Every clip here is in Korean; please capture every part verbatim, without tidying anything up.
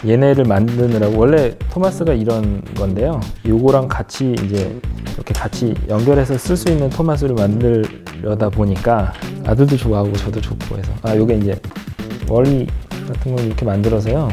얘네를 만드느라고, 원래 토마스가 이런 건데요. 요거랑 같이 이제 이렇게 같이 연결해서 쓸 수 있는 토마스를 만들려다 보니까 아들도 좋아하고 저도 좋고 해서, 아 요게 이제 원리 같은 걸 이렇게 만들어서요.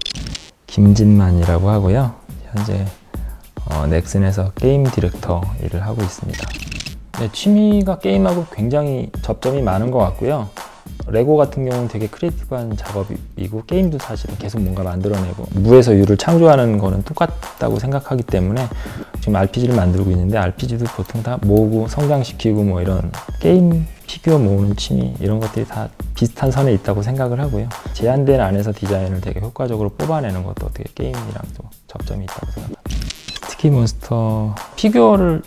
김진만이라고 하고요. 현재 어, 넥슨에서 게임 디렉터 일을 하고 있습니다. 네, 취미가 게임하고 굉장히 접점이 많은 것 같고요. 레고 같은 경우는 되게 크리에이티브한 작업이고, 게임도 사실은 계속 뭔가 만들어내고, 무에서 유를 창조하는 거는 똑같다고 생각하기 때문에 지금 알피지를 만들고 있는데, 알피지도 보통 다 모으고 성장시키고 뭐 이런 게임 피규어 모으는 취미 이런 것들이 다 비슷한 선에 있다고 생각을 하고요. 제한된 안에서 디자인을 되게 효과적으로 뽑아내는 것도 어떻게 게임이랑 또 접점이 있다고 생각합니다. 특히 몬스터 피규어를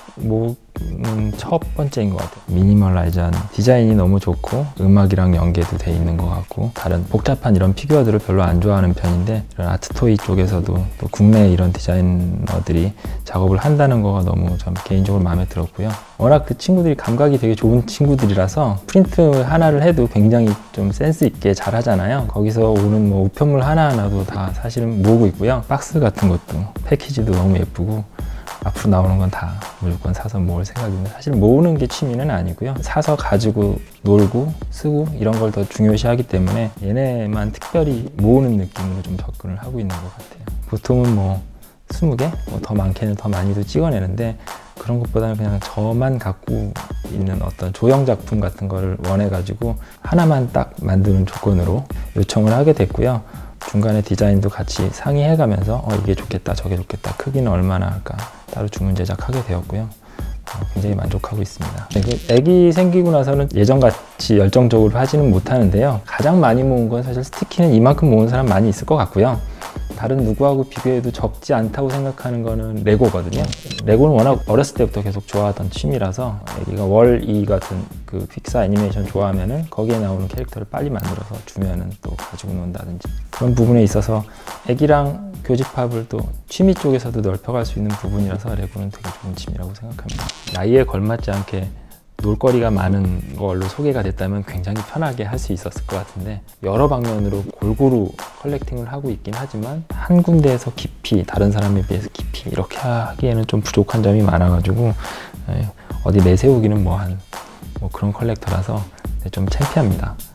모으는 첫 번째인 것 같아요. 미니멀라이즈한 디자인이 너무 좋고, 음악이랑 연계도 돼 있는 것 같고, 다른 복잡한 이런 피규어들을 별로 안 좋아하는 편인데, 이런 아트토이 쪽에서도 또 국내 이런 디자이너들이 작업을 한다는 거가 너무 전 개인적으로 마음에 들었고요. 워낙 그 친구들이 감각이 되게 좋은 친구들이라서 프린트 하나를 해도 굉장히 좀 센스 있게 잘 하잖아요. 거기서 오는 뭐 우편물 하나하나도 다 사실은 모으고 있고요. 박스 같은 것도 패키지도 너무 예쁘고, 앞으로 나오는 건 다 무조건 사서 모을 생각입니다. 사실 모으는 게 취미는 아니고요. 사서 가지고 놀고 쓰고 이런 걸 더 중요시 하기 때문에 얘네만 특별히 모으는 느낌으로 좀 접근을 하고 있는 것 같아요. 보통은 뭐 스무 개? 뭐 더 많게는 더 많이도 찍어내는데, 그런 것보다는 그냥 저만 갖고 있는 어떤 조형 작품 같은 거를 원해가지고 하나만 딱 만드는 조건으로 요청을 하게 됐고요. 중간에 디자인도 같이 상의해가면서 어 이게 좋겠다 저게 좋겠다, 크기는 얼마나 할까 따로 주문 제작하게 되었고요. 어, 굉장히 만족하고 있습니다. 네, 그 애기 생기고 나서는 예전같이 열정적으로 하지는 못하는데요. 가장 많이 모은 건 사실 스티키는 이만큼 모은 사람 많이 있을 것 같고요. 다른 누구하고 비교해도 적지 않다고 생각하는 거는 레고거든요. 레고는 워낙 어렸을 때부터 계속 좋아하던 취미라서, 애기가 월이 같은 그 픽사 애니메이션 좋아하면은 거기에 나오는 캐릭터를 빨리 만들어서 주면은 또 가지고 논다든지, 그런 부분에 있어서 애기랑 교집합을 또 취미 쪽에서도 넓혀갈 수 있는 부분이라서 레고는 되게 좋은 취미라고 생각합니다. 나이에 걸맞지 않게 놀거리가 많은 걸로 소개가 됐다면 굉장히 편하게 할 수 있었을 것 같은데, 여러 방면으로 골고루 컬렉팅을 하고 있긴 하지만 한 군데에서 깊이, 다른 사람에 비해서 깊이 이렇게 하기에는 좀 부족한 점이 많아가지고 어디 내세우기는 뭐한 뭐 그런 컬렉터라서 좀 창피합니다.